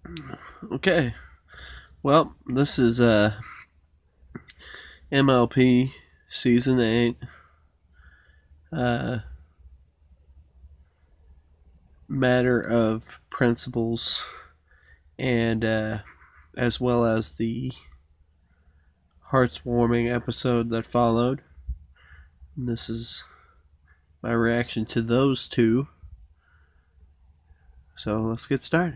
Okay. Well, this is MLP Season 8. Matter of principles, and as well as the heartwarming episode that followed. And this is my reaction to those two. So let's get started.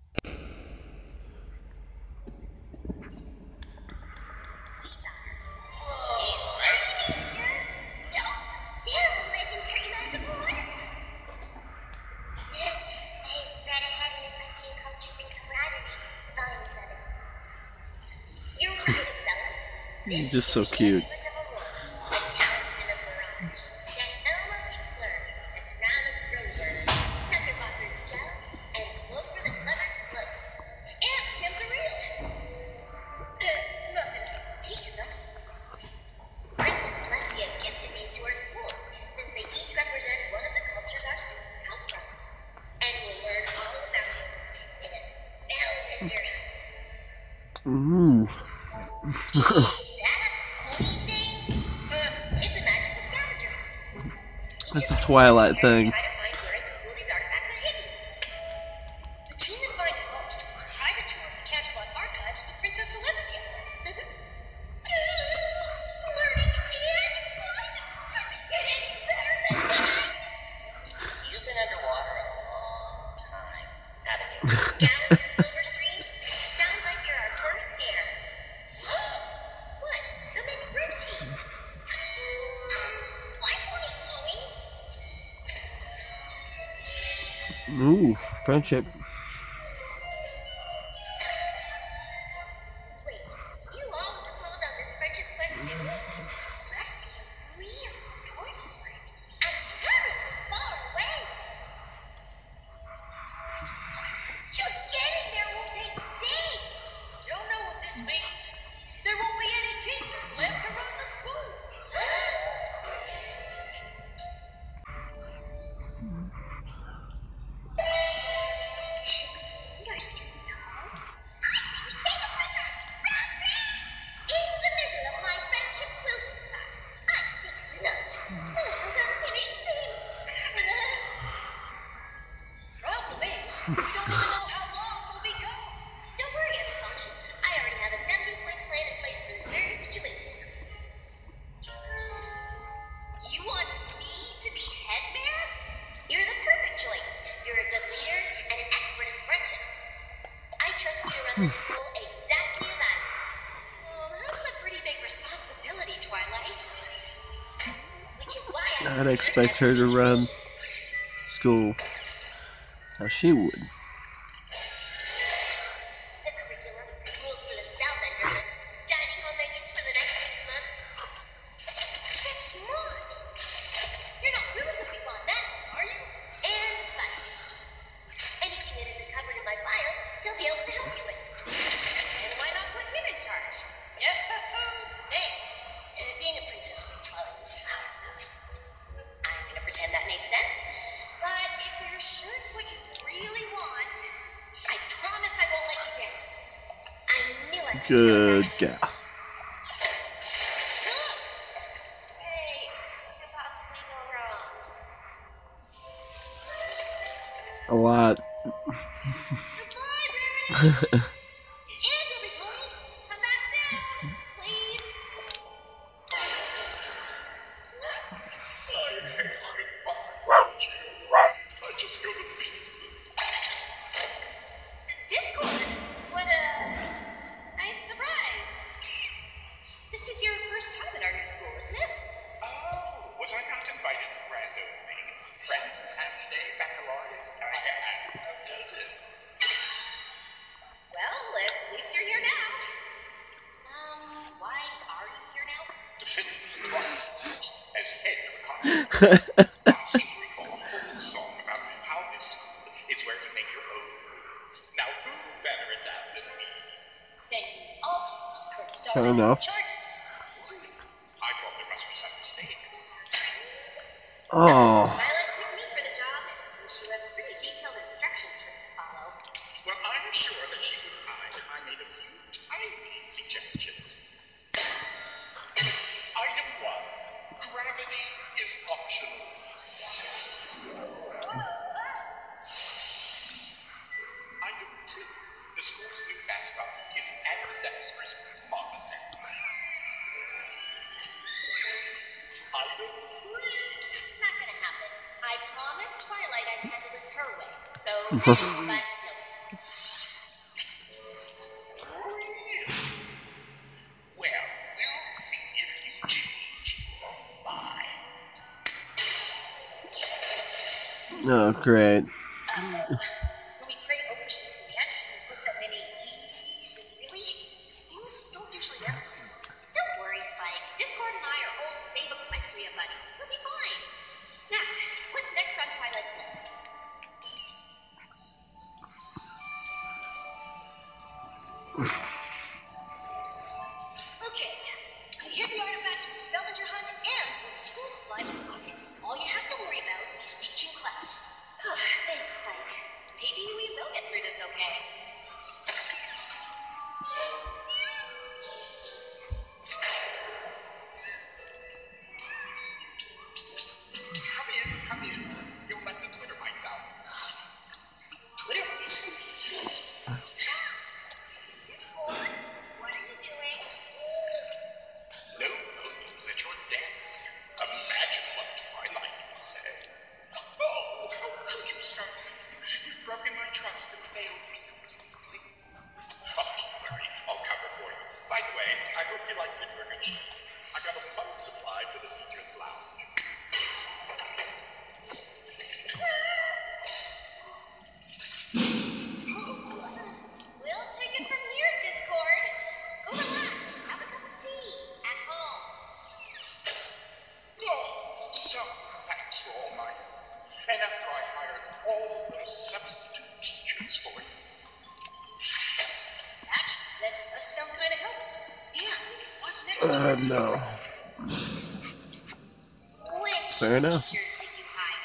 Just so cute. Ooh. That's a Twilight thing. Ooh, friendship. I'd expect her to run school how she would. Good gal. A lot. I don't know. Oh. sure that she would mind if I made a few tiny suggestions. Item 1. Gravity is optional. Item 2. The school's new mascot is ambidextrous Moccasin. Item 3. It's not gonna happen. I promised Twilight I'd handle this her way, so thanks, but no. Well, we'll see if you change your mind. Oh, great. When we pray over some plants and put so many leaves and really, things don't usually happen. Don't worry, Spike. Discord and I are old Save Equestria buddies. We'll be fine. Now, what's next on Twilight's list? Okay, I hit the artifacts for the scavenger hunt and the school supplies are locked. All you have to worry about is teaching class. Thanks, Spike. Maybe we will get through this okay. Come in. You'll let the Twitter mics out. Twitter mics? Discord, what are you doing? No news at your desk. Imagine what Twilight will say. Oh, how could you, sir? You've broken my trust and failed me completely. Oh, don't worry. I'll cover for you. By the way, I hope you like the burger cheese. I got a fun supply for the teacher's lounge. We'll take it from here, Discord. Go relax. Have a cup of tea. At home. Oh, so thanks for all my... And after I hired all those substitute teachers for you. Actually, that does sound kind of helpful. And what's next on your No. list? Which Fair enough. teachers did you hire?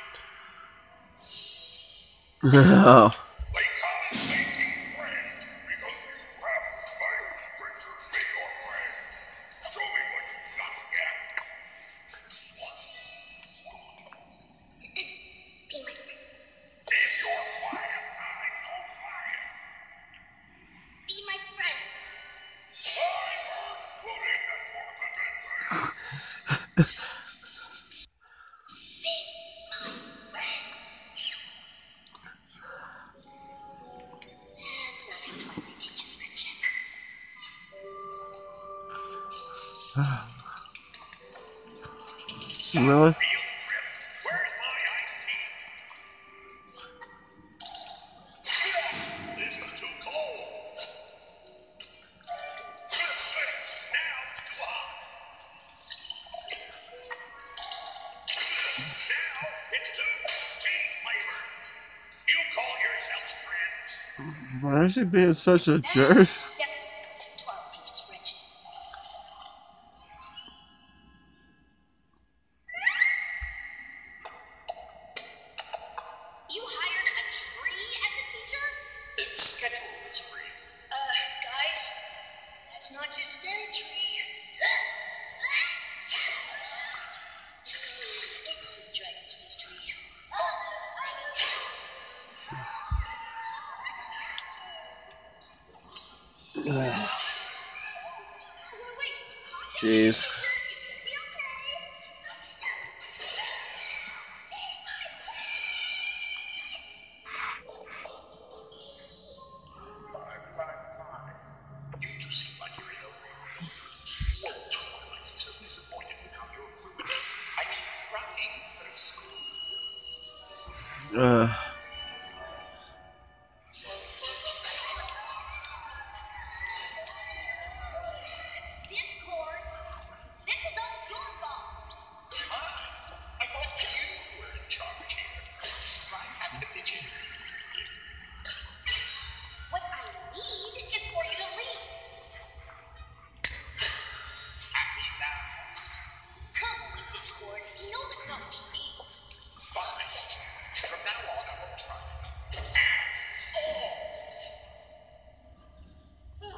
Oh. We call it making friends. Because you have my creatures be your friends. Show me what you got yet. Be my friend. If you're quiet, I don't quiet. Be my friend. I heard pudding, that's more than bedtime. Be my friend. That's not how Twilight teaches friendship. Really? Field trip. Where's my iced tea? This is too cold. Now it's too hot. Now it's too tea flavored. You call yourselves friends? Why is he being such a jerk? That's definitely Twilight teaches friendship. You hired a tree as a teacher? Its schedule is free. Guys, that's not just any tree. It's the dragon's nest tree. Jeez. You two seem like you're in over your feet. Well, Twilight is so disappointed with how you're ruining, running the school. Discord, this is all your fault. I thought you were in charge here. I have to pitch in. What I need is for you to leave. Happy now? Come on, Discord. You know that's not what she means. Fine. From now on, I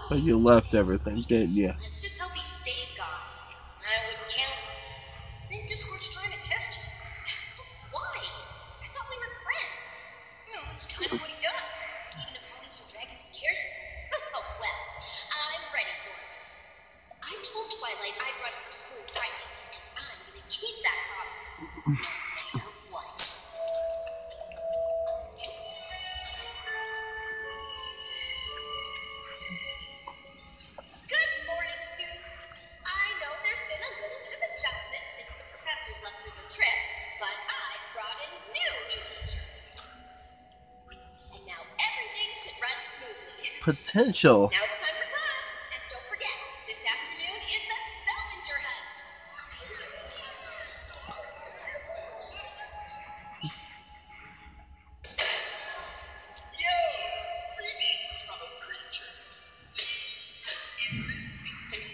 But you left everything, didn't you? Let's just hope he stays gone. I wouldn't count on it. I think Discord's trying to test you. Why? I thought we were friends. No, that's kind of what he does. Even opponents or dragons he cares for. Oh, well, I'm ready for it. I told Twilight I'd run the school right, and I'm gonna keep that promise. No matter what. Good morning, students. I know there's been a little bit of adjustment since the professors left for their trip, but I brought in new teachers. And now everything should run smoothly. Potential. Now it's time for class, and don't forget, this afternoon is the scavenger hunt. Yo! Greetings, fellow creatures. Is this seat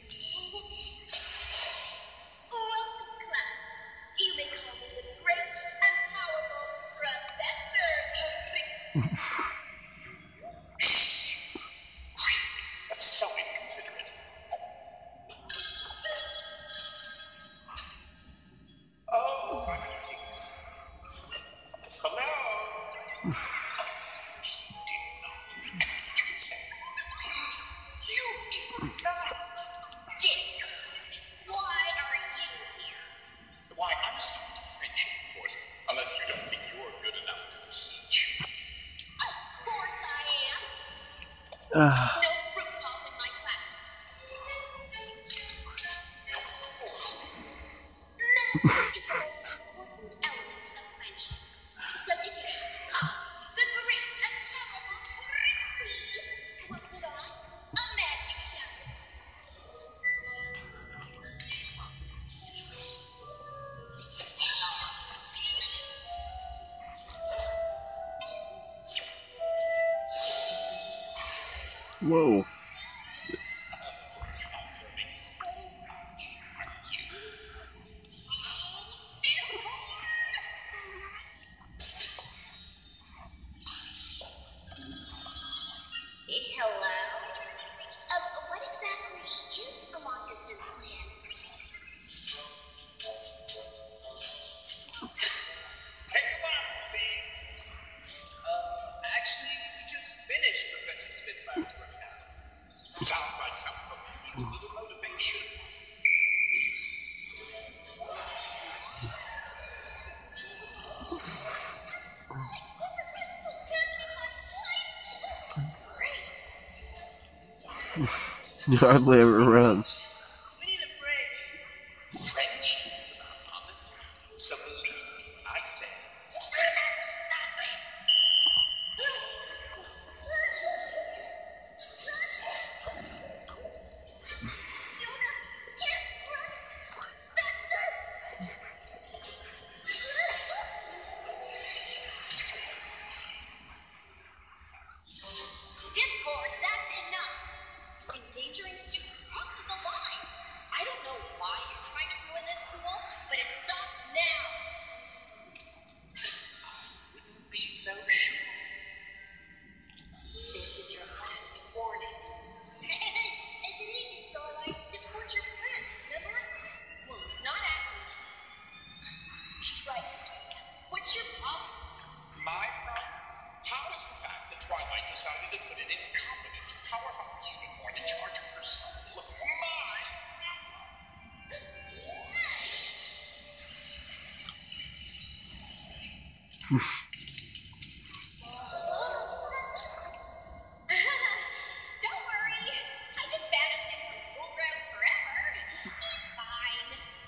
Welcome, class. You may call me the great and powerful Professor. That's so inconsiderate. Oh, hello. You did not. Discord, why are you here? Why, I'm starting a friendship course. Unless you don't think you're good enough to teach. Of course I am. Ah, No fruit pop in my class. Magic is the most important element of friendship. So today, the great and powerful Trixie will put on a magic show. whoa. Hello? What exactly is a long-distance plan? Take a lap, Zeke. Actually, we just finished Professor Spitfire's workout. Sounds like something that needs a little motivation. You hardly ever run. We need a break. Friendship is about honesty. So believe me when I say, Discord, that's enough. Endangering students crosses the line. I don't know why you're trying to ruin this school, but it stops now. wouldn't be so sure. This is your last warning. Take it easy, Starlight. Discord's your friend, remember? Well, he's not acting. She's right, Discord. What's your problem? My problem? How is the fact that Twilight decided to put an incompetent, power-hungry unicorn in charge of her school my Don't worry. I just banished him from school grounds forever. He's fine.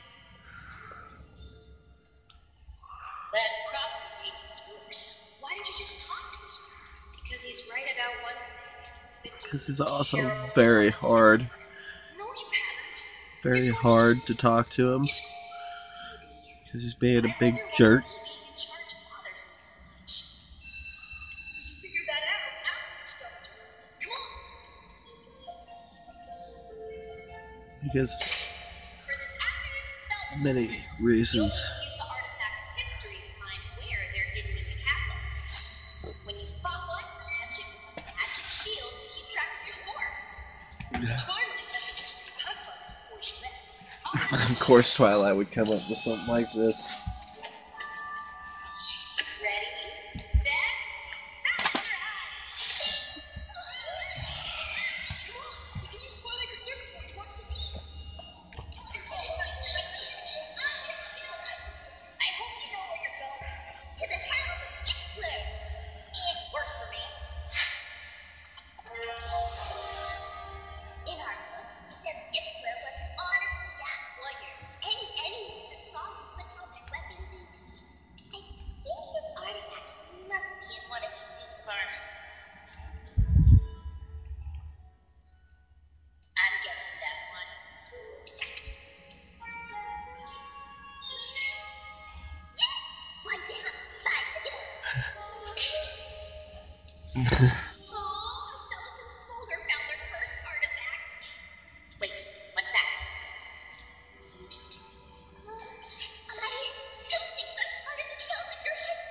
That probably made things worse. Why did you just talk to this one? Because he's right about one thing. Because he's also very hard. No, you haven't. Very hard to talk to him. Because he's being a big jerk. Being in charge of others and so much. You figured that out after you started to realize it. Come on. Because For this afternoon's spell, many you'll reasons. need to use the artifact's history to find where they're hidden in the castle. When you spot one, touch it with a magic shield to keep track of your score. Of course, Twilight would come up with something like this. Ready, set, faster! Come on, we can use Twilight Conservatory to watch the teams. I hope you know where you're going. To the hell with Yitzler. It works for me. In our book, it says Yitzler was an honorable young warrior. Any enemies that saw him put down their weapons in peace. I think his artifact must be in one of these suits of armor. I'm guessing that one. Yes! One down, five to go. Marcellus and Smolder found their first artifact. Wait, what's that? I don't think that's part of the Salvager hit.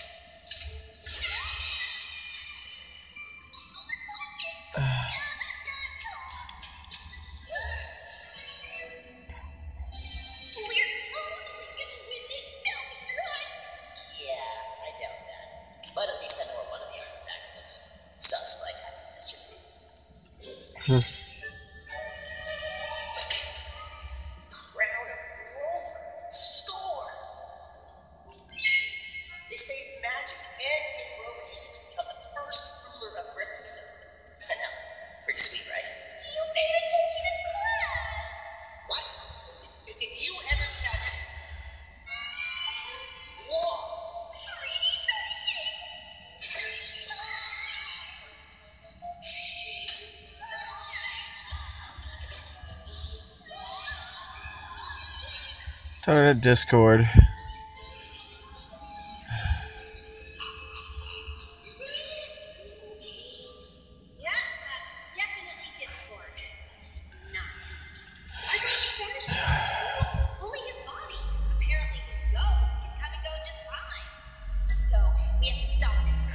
We're totally gonna win this Salvager hunt. Yeah, I doubt that. But at least I know where one of the artifacts is. Sus like Mr. Crown of Rover. Score! They saved magic and King Rover used it to become the first ruler of Griffinstone. I know. Pretty sweet, right? You paid attention in class! What? If you ever tell me... Whoa! 3D painting! Talking at Discord. Yeah, that's definitely Discord. This is not good. I thought you vanished from the school. Only his body. Apparently his ghost can come and go just fine. Let's go. We have to stop this.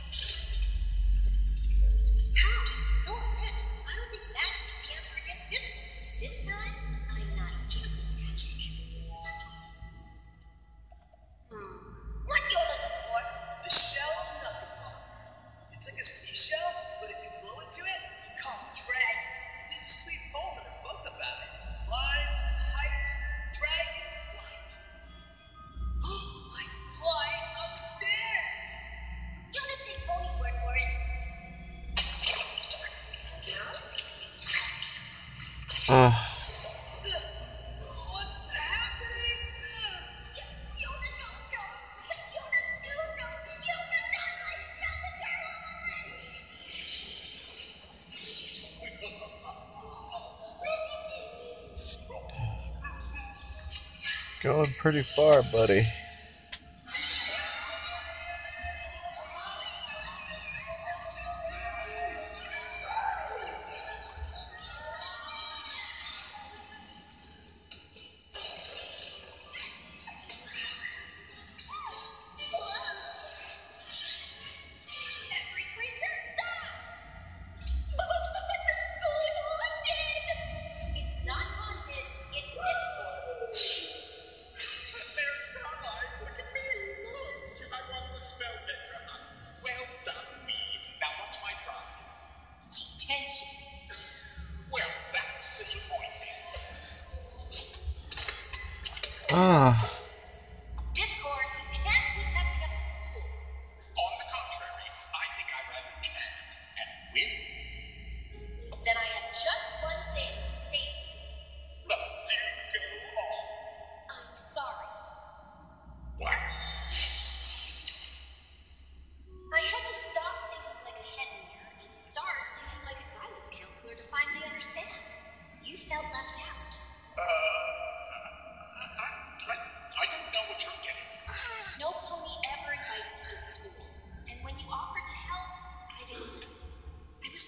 How? No offense. I don't think magic is the answer against Discord. This time, I'm not just magic. What you looking for? The shell of nothing bomb. It's like a seashell, but if you blow into it, you call it dragon. There's a sweet poem in a book about it. Lines, heights, dragon, flight. Like flying upstairs. You're gonna take Pony word for it. What's happening? Going pretty far, buddy. Every creature, stop! The school is haunted! It's not haunted, it's Discord. There's Starlight. Look at me. Look. I won the Spellbender hunt. Well done, me. Now what's my prize? Detention. Well, that's disappointing. Discord, you can't keep messing up the school. On the contrary, I think I rather can and win. Then I have just one thing to say to you. Well, do go on. I'm sorry. What? I had to stop thinking like a head mirror and start thinking like a guidance counselor to finally understand. You felt left out. I don't know what you're getting. No pony ever invited you to school. And when you offered to help, I didn't listen. I was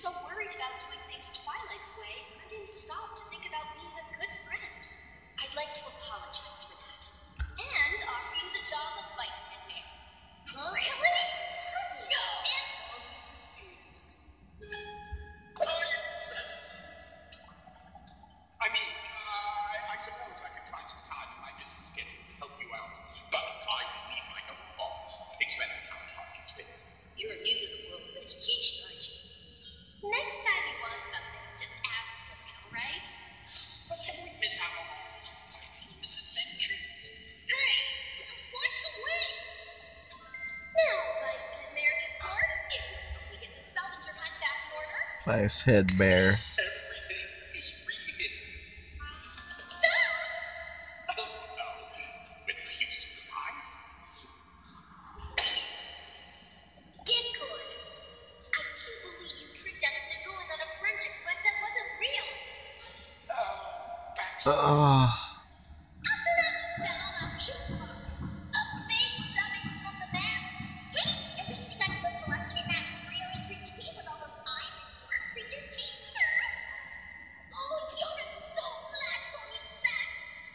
Nice head bear. Everything is rehidden. Oh no, with few surprises. Discord! I can't believe you tricked us into going on a friendship quest that wasn't real. Ugh. After that, we spent on our shoe box. A big summons from the map. Hey, at least we got to go spelunking in that really creepy cave with all those eyes and horror creatures chasing her. Oh, Fiona, so glad Pony's back.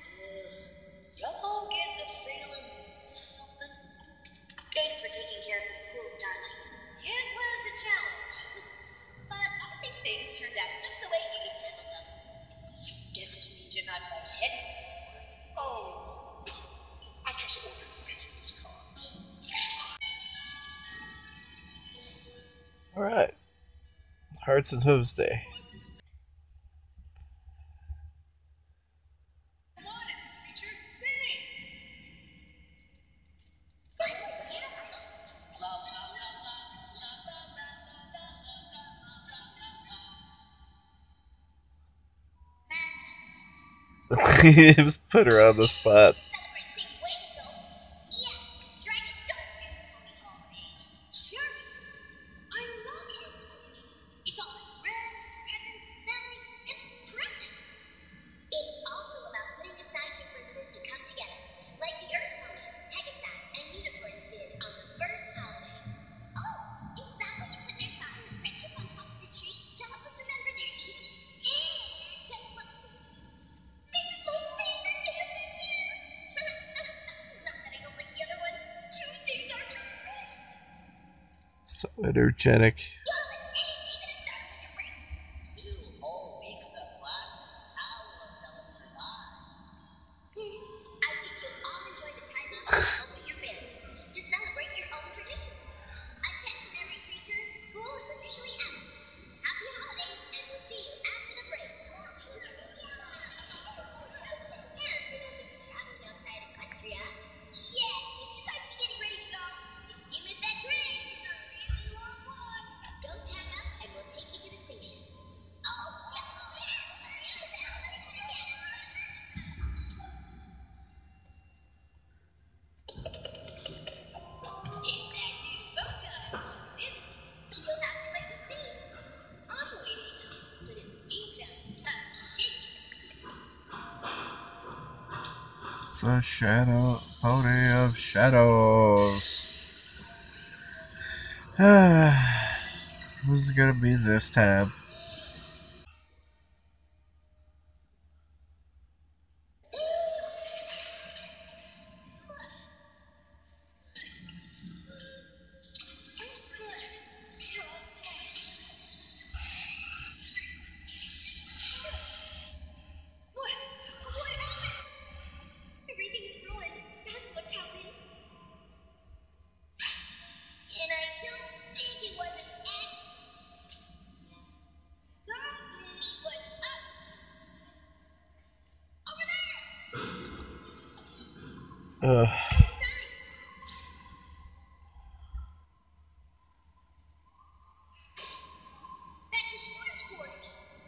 Y'all get the feeling or something? Thanks for taking care of the school, Starlight. It was a challenge. But I think things turned out just the way you handled them. Guess it means you're not much head. Oh, I just ordered business cards. Alright. Hearts and Hooves Day. Just put her on the spot. It's also about putting aside differences to come together, like the Earth Ponies, Pegasus, and Unicorns did on the first holiday. Oh, is that why you put their fire and friendship on top of the tree to help us remember their unity? And this is my favorite day of the year. Not that I don't like the other ones. Tuesdays are great. So energetic. You'll like any day that it starts with your brain. 2 whole weeks of classes. How will a Celis survive? I think you'll all enjoy the time off at home with your families to celebrate your own traditions. Attention, every creature. School is officially out. Happy holidays, and we'll see you after the break. And for those of you traveling outside Equestria, yeah, should you guys be getting ready to go? If you miss that train, it's a really long one. Go pack up, and we'll take you to the station. Oh, it's that new boat time. You'll have to wait and see. I'm waiting. But in the meantime, I'm shaking. The shadow pony of shadows. Who's it gonna be this time? What happened? Everything's ruined. That's what's happened. And I don't think it was an accident. Something was up. Over there! Ugh. Outside! That's the storage quarters.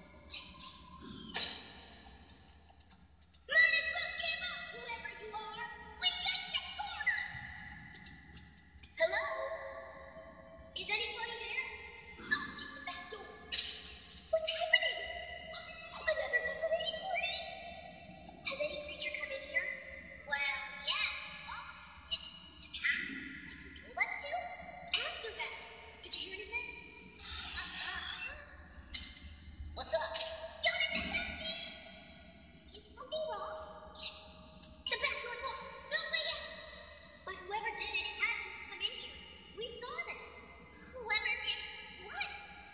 Might as well give up, whoever you are. We got your corner. Hello? Is anybody there? I'll check the back door. What's happening? Another decorating party? Has any creature come in here? Well, yeah. Oh, did to pack like you told us to? After that, did you hear anything? What's up? Jonathan, back in! Is something wrong? The back door's locked. No way out. But whoever did it had to come in here. We saw them. Whoever did what?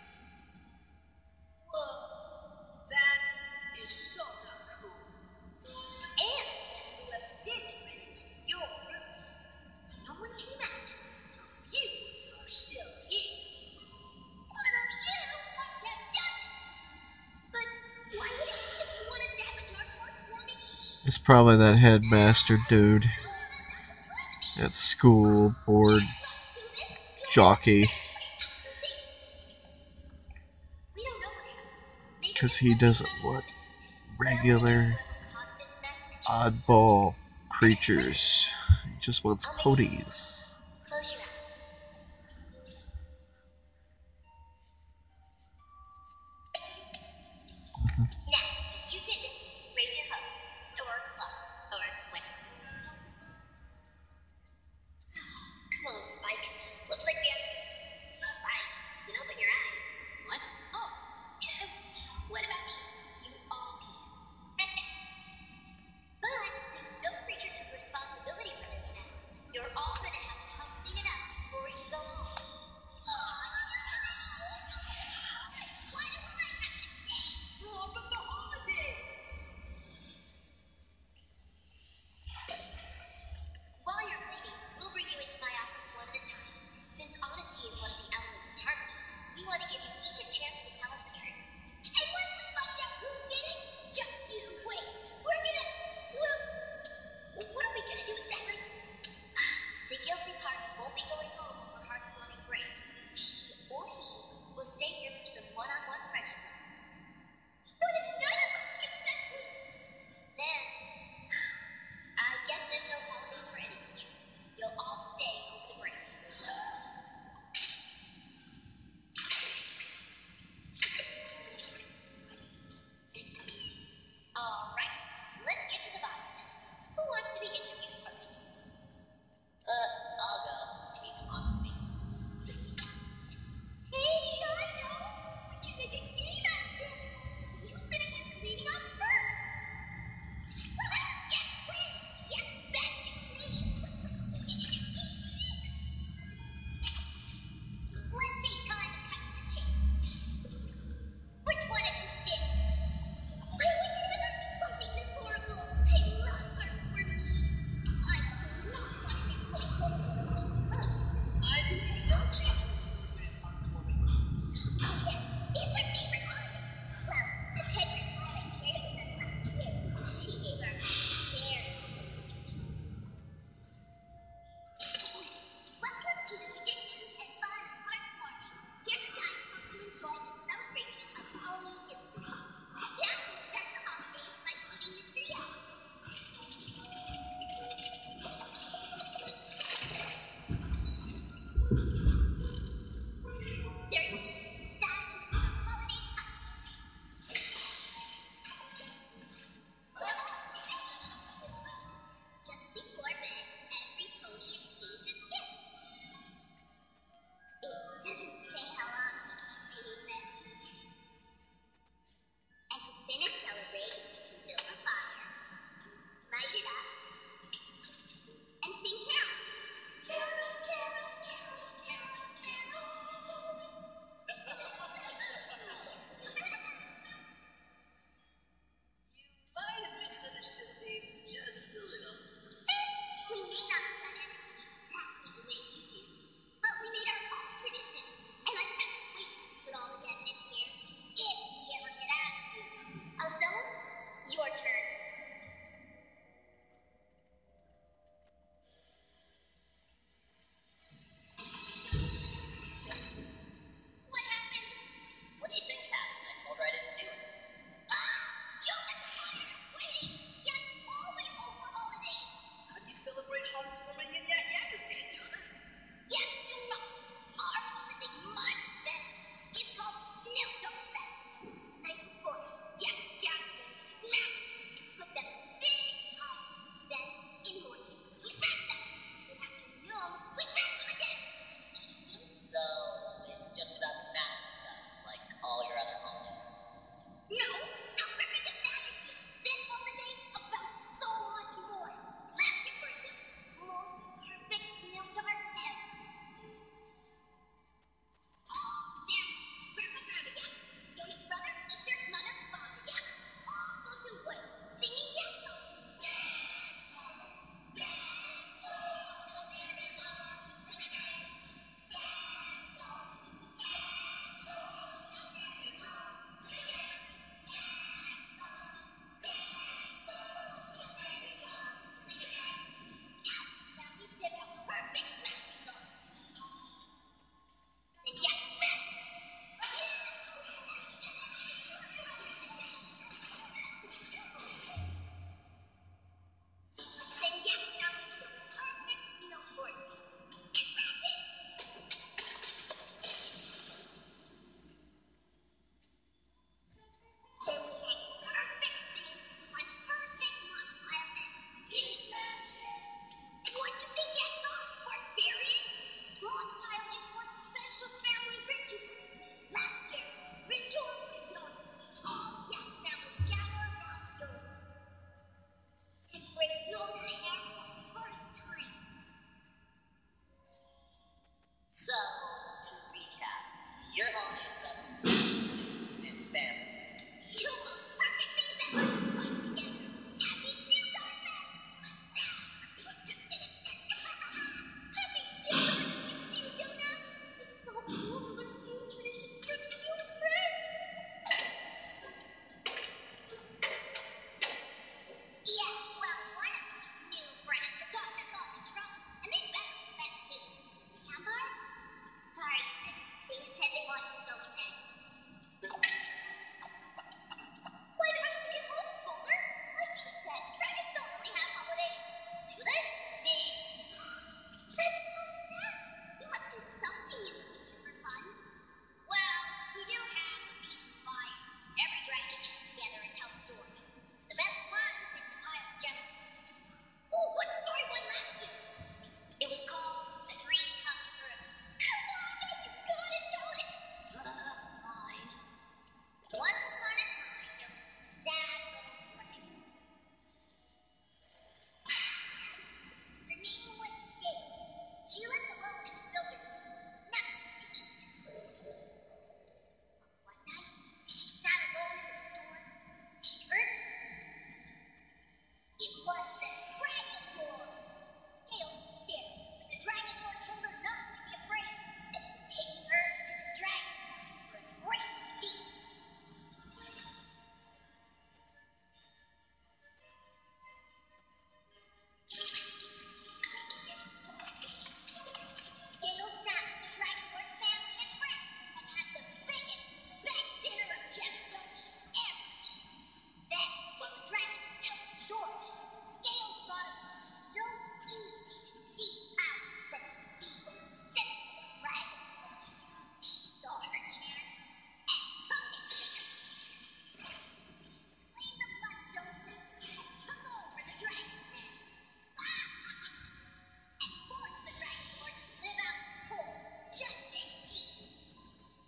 Whoa. That is so not cool. And whoever did it went into your rooms. No one came out. You are still here. One of you must have done this. But why would anyone want to sabotage our forming? It's probably that headmaster dude. That school board jockey. We because he doesn't want regular oddball creatures. He just wants ponies. Close your eyes. Now, if you did this, raise your hook, or club, or whatever. Come on, Spike. Looks like we have to. Fine. You can open your eyes. What? Oh, yeah. What about me? You all can. But since no creature took responsibility for this mess, you're all gonna have to help clean it up before you go home. Why do I have to stay? You opened the So, to recap, your holiday is about sweet dreams and family. Two most perfect things ever combined together. Happy New Year, man! Happy New Year to you too, Yona! It's so cool to learn new traditions from new friends! Yeah, well, one of these new friends has gotten us all in trouble, and they better confess too. Sambar? Sorry, they said they want you to go next. Why the rest of you home, Smolder? Like you said, dragons don't really have holidays, do they? That's so sad. You must do something in the winter for fun. Well, we do have the Feast of Fire. Every dragon gets together and tells stories. The best one wins a pile of gemstones. Oh, what story won last year? It was called A Dream Comes True. Come on, now you gotta tell it. Fine. Once upon a time, there was a sad little dragon. Her name was Scales. She lived alone in the wilderness with nothing to eat. One night, as she sat alone in the storm, she heard it was the Dragon Lord. Scales was scared, but the Dragon Lord told her not to be afraid, that he was taking her to the Dragon Forest for a great feast. Scales sat with the Dragon Lord's family and friends and had the biggest, best dinner of gemstones she'd ever eaten. Then, while the dragons were telling stories, Scales thought it would be so easy to seize power from his feeble and sensitive dragon Lord. She saw her chance and took it. Claimed the Bloodstone Scepter and took over the dragon's hands. And forced the Dragon Lord to live out in the cold, just as she used to.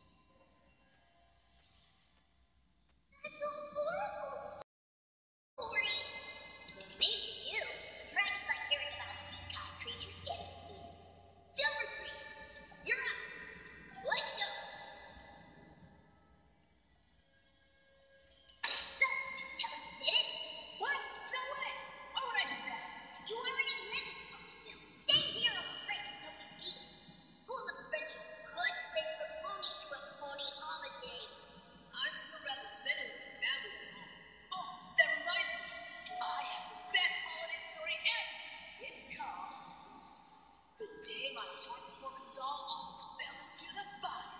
That's a horrible story. Maybe you. Dragons like hearing about big kind creatures getting food. Silver Street, you're up. Let's go. So, did you tell him you did it? What? No way. Why would I say that? You already live in Ponyville. Staying here over break is no big deal. School of Adventure, good place for pony to a pony holiday. I'd still rather spend it with my family at home. Oh, that reminds me. I have the best holiday story ever. It's called The Day My Heartwarming Doll Almost Fell into the Fire.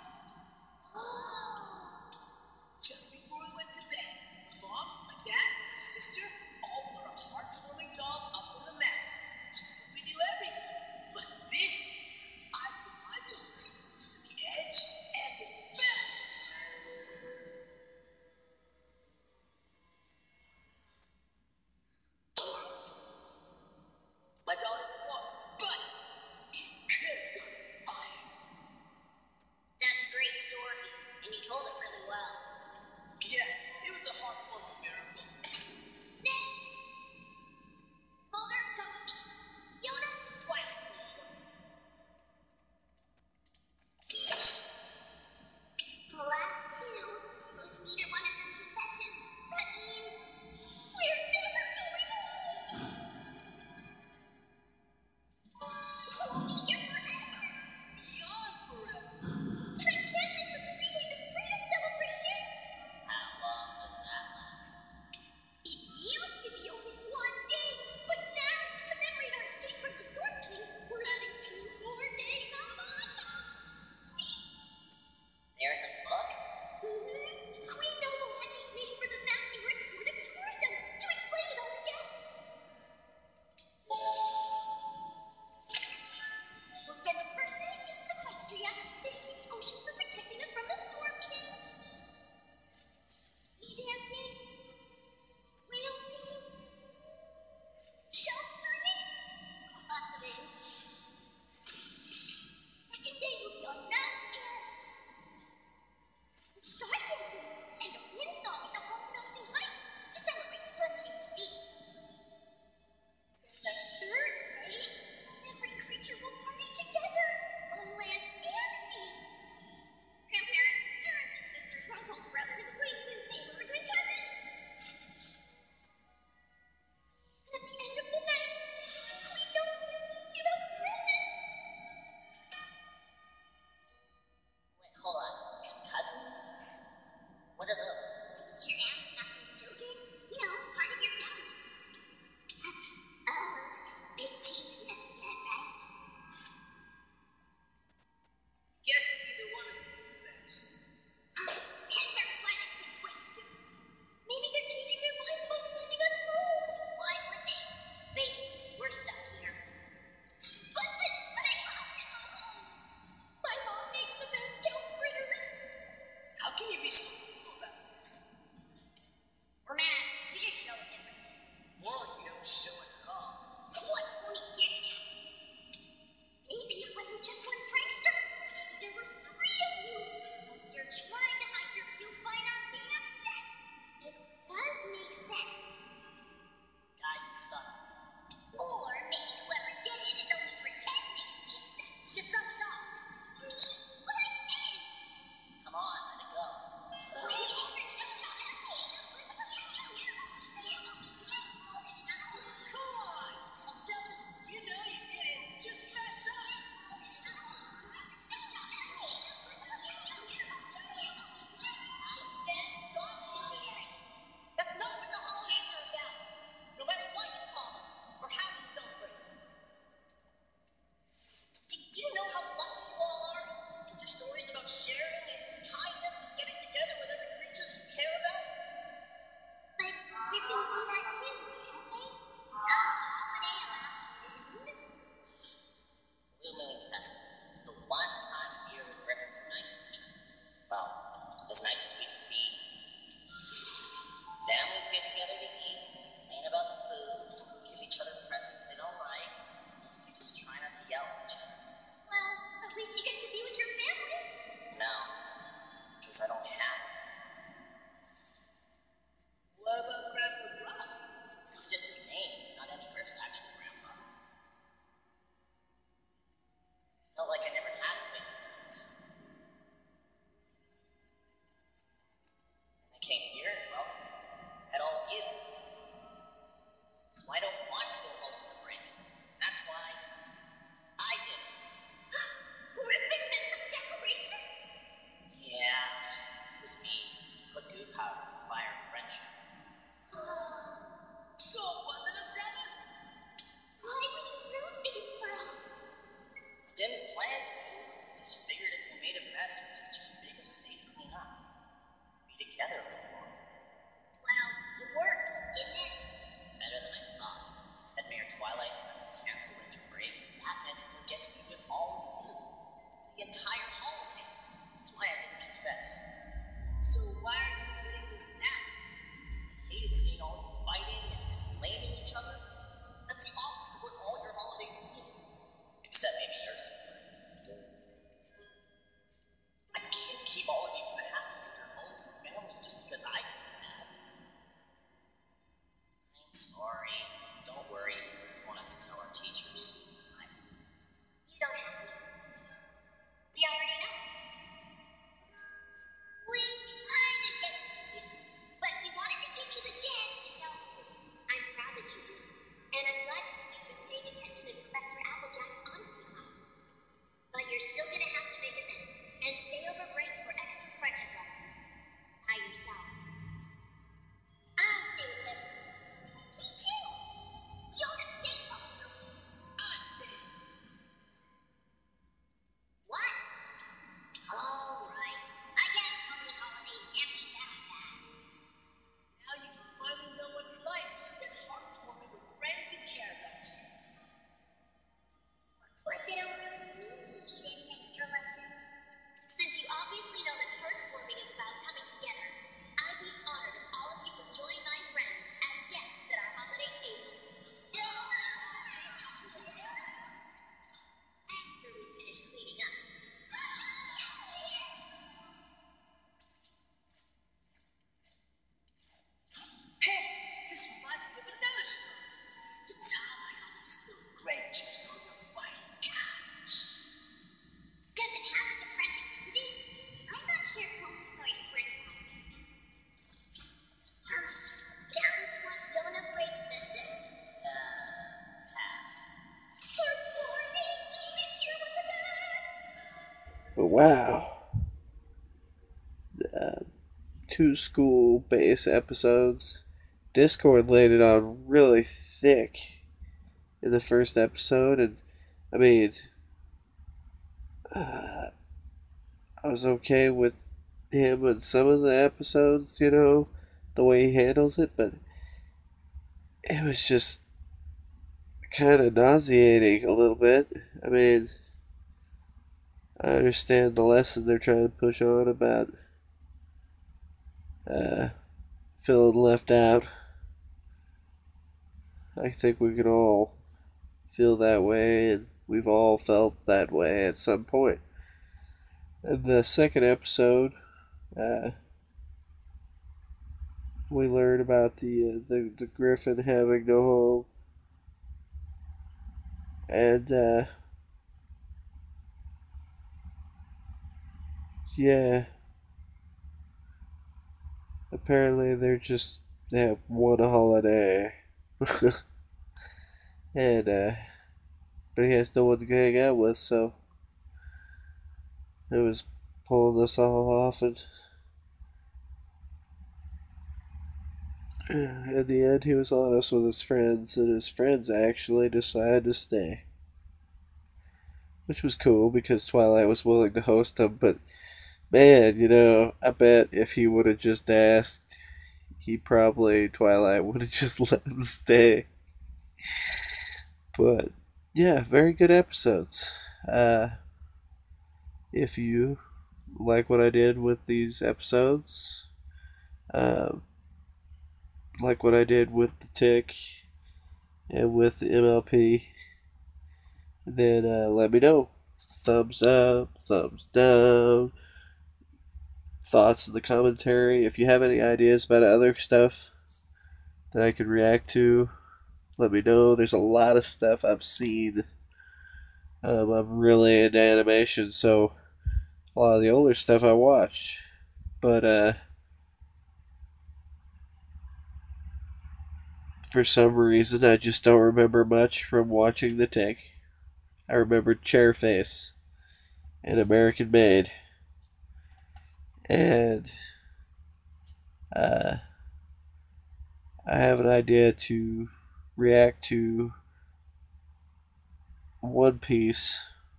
Just before we went to bed, Mom, my dad, and my sister all put our heartwarming dolls up on the mat, just like we do every year. But this year, I put my dolls close to the edge, and they fell. My doll hit the floor, but it could have gone fire. That's a great story, and you told it really well. Yeah, it was a heartwarming miracle. Next! Smolder, come with me. Yona, Twilight, come with me. The last two, so if neither one of them confesses, that means we're never going home. We'll be here forever. Beyond forever. And I can't miss the 3 days of freedom celebration. How long does that last? It used to be so cool about this. We're mad. We just show it differently. More like you don't show it at all. So what point are you getting at? Maybe it wasn't just one prankster. There were 3 of you. You're trying to hide your guilt by not being upset. It does make sense. Guys, stop. Or maybe whoever did it is only pretending to be upset to throw us off. Me? But I didn't. Come on, let it go. Come on! Zealous, you know you did it. Just mess up. That's not what the holidays are about. No matter what you call them or how you celebrate. Do you know how lucky you all are? Your stories about sharing and kindness and getting together with other creatures you care about? But griffins do that too, don't they? Some holiday around noon. Blue Moon Festival. The one time of year when griffins are nice to each other. Well, as nice as we can be. Families get together to eat, complain about the food, give each other presents they don't like. So you just try not to yell at each other. Well, at least you get to be with your family. No, because I don't have it. What about Grandpa Gruff? It's just his name. It's not any Griff's actual grandpa. Felt like I never had a place of friends. And I came here, well, had all of you. So I don't want to go home for the break. That's why I did it. Griffin met the decoration? Yeah, it was me. Put goo powder in the fire of friendship. So wasn't it, Zealous? Why would you ruin things for us? Didn't plan to. Just figured if we made a mess, it was just a big estate to clean up. Be together a little more. Well, it worked, didn't it? Better than I thought. Had Mayor Twilight cancel winter break. That meant I would get to be with all of you. The entire holiday. That's why I didn't confess. So why are you admitting this now? I hated seeing all of you fighting and blaming each other. That's the opposite of what all your holidays mean. Except maybe yours. I can't keep all of you from the happiness of your homes and families just because I did that. I'm sorry. Don't worry. We won't have to tell our teachers. You don't have to. We already know. We kinda guessed it too, but we wanted to give you the chance to tell the truth. I'm proud that you did, and I'm glad to see you've been paying attention to Professor Applejack's honesty classes. But you're still gonna have to make amends and stay over break for extra friendship lessons by yourself. I'll stay with him. Me too. We all have to stay longer. I'm staying. What? All right. I guess only holidays can't be that bad. Now you can finally know what it's like to spend hearts warming with friends who care about you. Looks like they don't really need any extra lessons. Since you obviously know that Heartswarming is about coming together, I'd be honored if all of you would join my friends as guests at our holiday table. After we finish cleaning up. Hey, this reminds me of another story. The time I almost spilled grape juice on the white couch. Does it have a depressing ending? I'm not sure Cole's story is worth that. Sounds like Yona Princess. Pass. Heartswarming, Eva's here with the band. But wow. 2 school-based episodes. Discord laid it on really thick in the first episode, and I mean, I was okay with him in some of the episodes, you know, the way he handles it, but it was just kind of nauseating a little bit. I mean, I understand the lesson they're trying to push on about feeling left out. I think we can all feel that way, and we've all felt that way at some point. In the second episode, we learn about the griffin having no home, and yeah, apparently they have one holiday, and but he has no one to hang out with, so it was pulling this all off, and in the end, he was honest with his friends, and his friends actually decided to stay. Which was cool because Twilight was willing to host him, but man, I bet if he would have just asked, Twilight would have just let him stay. But yeah, very good episodes. If you like what I did with these episodes, uh, like what I did with the Tick and with the MLP, then let me know. Thumbs up, thumbs down, thoughts in the commentary. If you have any ideas about other stuff that I could react to, let me know. There's a lot of stuff I've seen. I'm really into animation, so a lot of the older stuff I watched. But for some reason, I just don't remember much from watching The Tick. I remember Chairface and American Made. And I have an idea to react to One Piece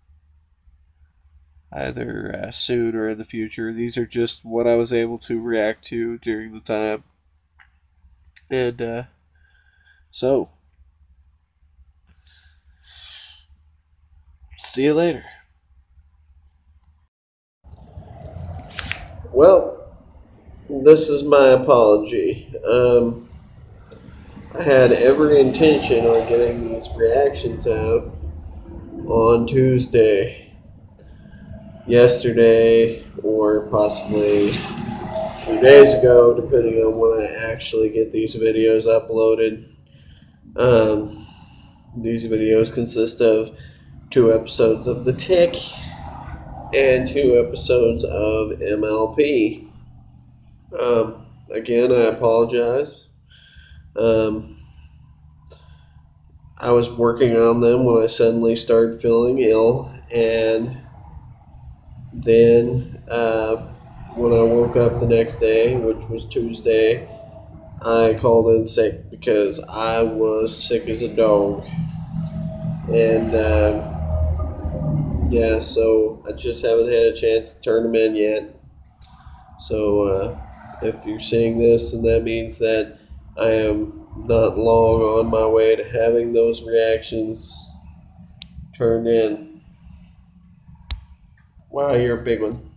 either soon or in the future. These are just what I was able to react to during the time. And so, see you later. Well, this is my apology. I had every intention on getting these reactions out on Tuesday, yesterday, or possibly 2 days ago, depending on when I actually get these videos uploaded. These videos consist of 2 episodes of The Tick and 2 episodes of MLP. Again, I apologize. I was working on them when I suddenly started feeling ill, and then when I woke up the next day, which was Tuesday, I called in sick because I was sick as a dog. And yeah, so I just haven't had a chance to turn them in yet. So if you're seeing this, then that means that I am not long on my way to having those reactions turned in. Wow, you're a big one.